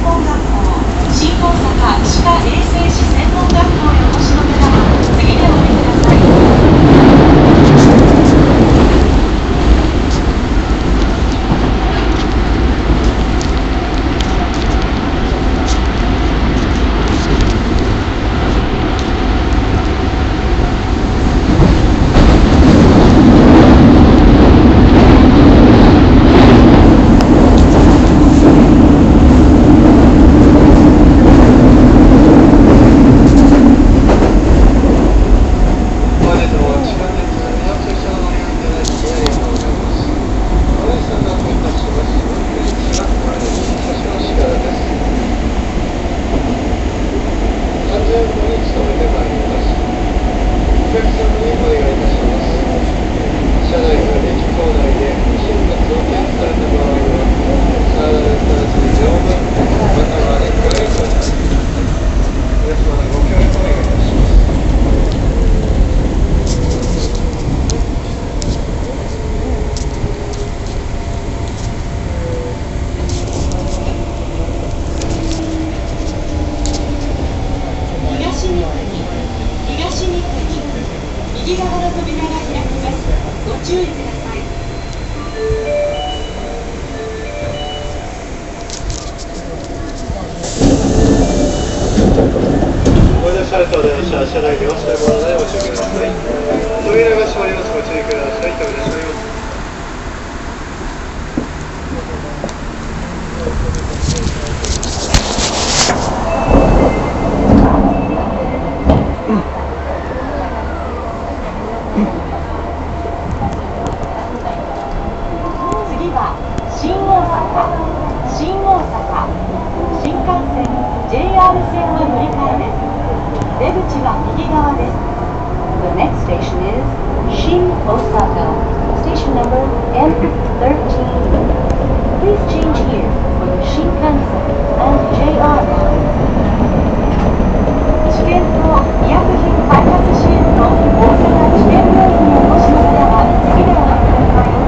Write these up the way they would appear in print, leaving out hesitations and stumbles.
門学校、新大阪歯科衛生士専門学校へお越しの方は次でお降りください。右側の扉が開きます。ご注意ください。 ご乗車ありがとうございました。車内に忘れ物ないご注意ください。扉が閉まります。ご注意ください。扉閉まります。 次は新大阪新幹線 JR 線の乗り換えです。出口は右側です。 The next station is Shin Osaka, station number M13. Please change here for the Shinkansen and JR line. 治験と医薬品開発支援の大阪治験病院にお越しの方は次でお待ちください。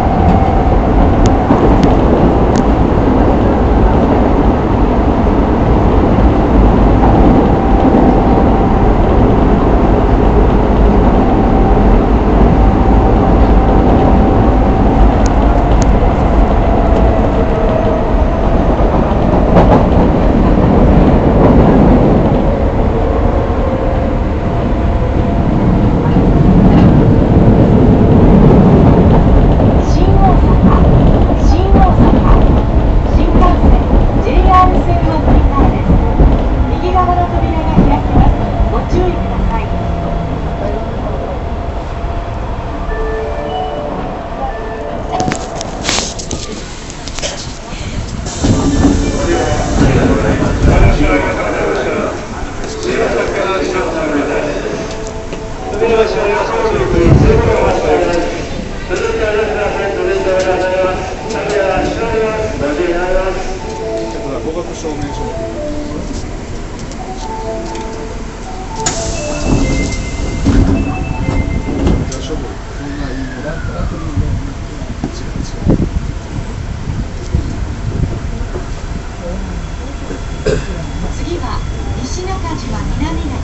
次は西中島南方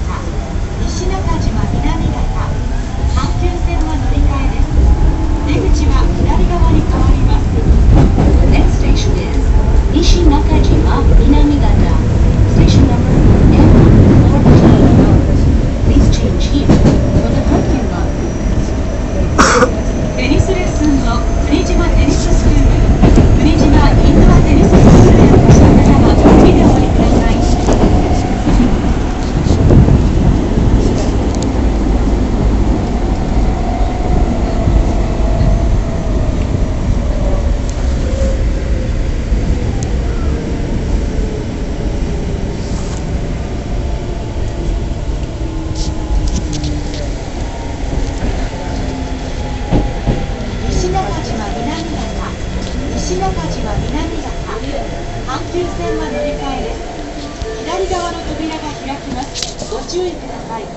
阪急線の乗り換えです。出口は左側に変わります。 The next station is Nishinakajima Minamigata, station number M14. Please change here for the Hankyu line. テニスレッスンの国島テニススクール、国島インドアテニススクールへお越しの方は次でお降りください。西中島南方阪急線は乗り換えです。左側の扉が開きます。ご注意ください。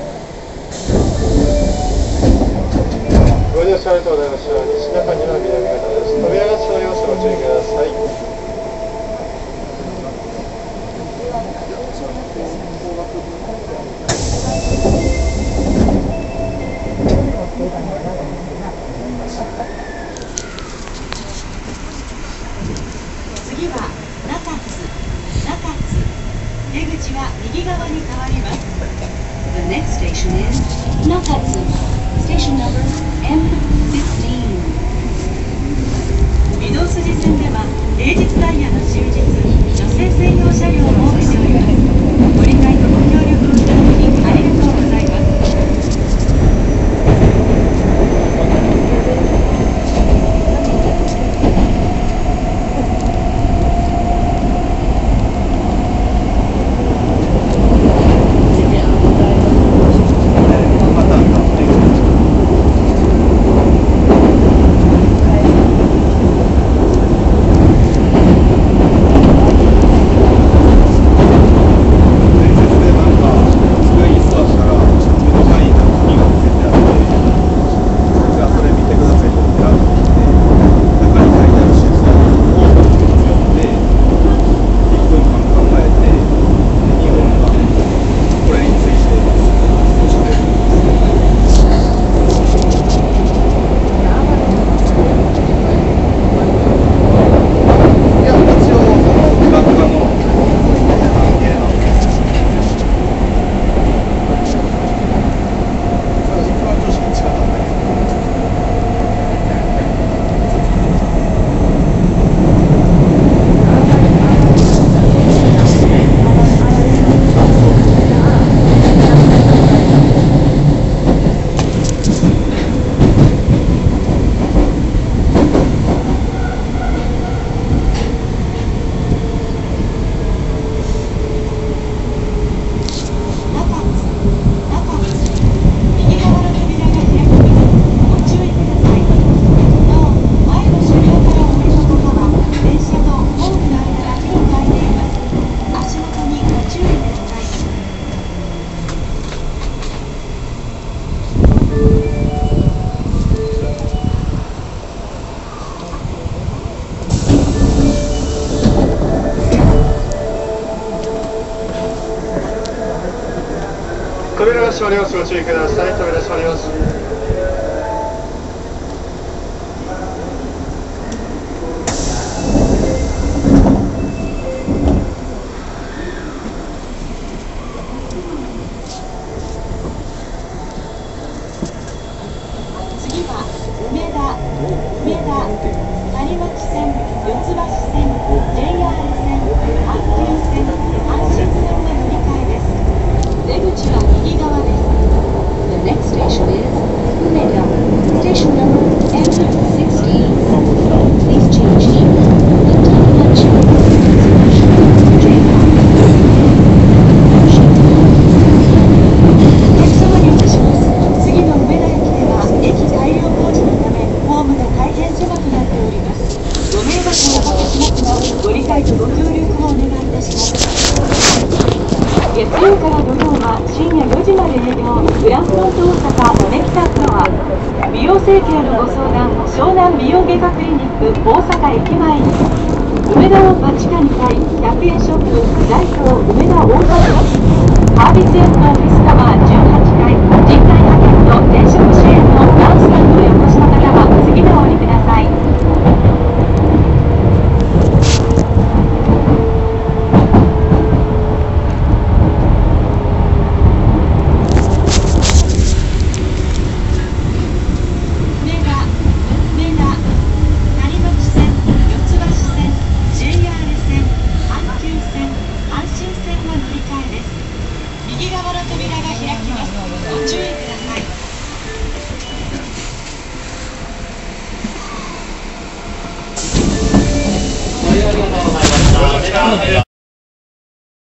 ご乗車ありがとうございました。西中島南方です。扉が閉まります。ご注意ください。 出口は右側に変わります。 The next station is Nakatsuma. Station number M15. 御堂筋線では平日ダイヤの終日、女性専用車両を設けております。ご理解とご協力いただきありがとうございます。 扉が閉まります。ご注意ください。扉閉まります。 次は梅田、谷町線、四ツ橋線、JR 線、阪急線、阪神線の乗り換えです。出口は右側です。 The next station is Umeda. Station number M16. Please change here for the Takachi, J-Park. お客様にお渡します。次の梅田駅では駅改良工事のためホームが大変狭くなっております。ご迷惑をおかけしますがご理解とご協力をお願いいたします。月曜から土曜は深夜4時まで営業、グランフロント大阪モネキタフロア。美容整形のご相談、湘南美容外科クリニック大阪駅前に。梅田ローパ地下2階100円ショップ大東梅田大阪。カービスエンドオフィスタワー18階人材派遣と転職支援のダンスタンドへお越しの方は次のお降りください。右側の扉が開きます。ご注意ください。